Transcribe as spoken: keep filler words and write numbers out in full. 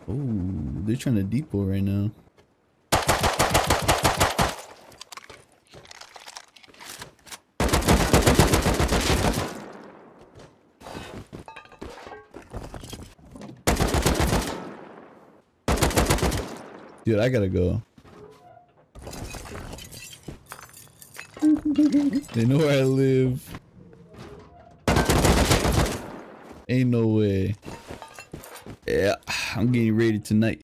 Oh, they're trying to depot right now. Dude, I gotta go. They know where I live. Ain't no way. Yeah, I'm getting raided tonight.